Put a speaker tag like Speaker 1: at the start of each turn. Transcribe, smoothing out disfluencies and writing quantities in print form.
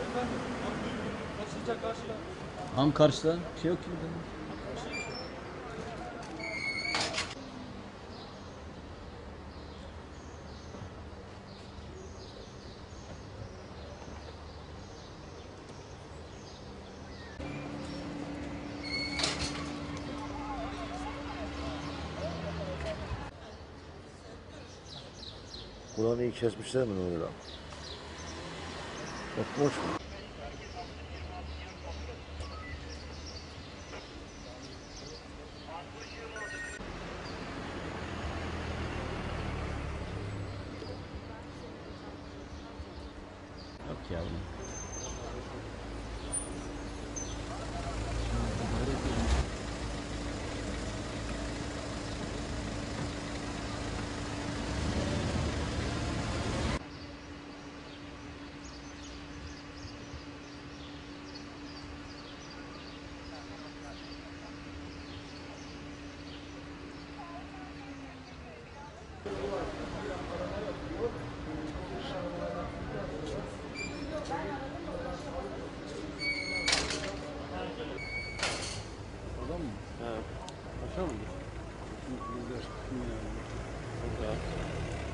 Speaker 1: Ham karşıda bir şey yok ki burada.
Speaker 2: Kulağını iyi kesmişler mi öyle lan? Bak boş mu?
Speaker 1: Yok yavrum.
Speaker 3: Oradan mı? He. Aşağı mı? Burada.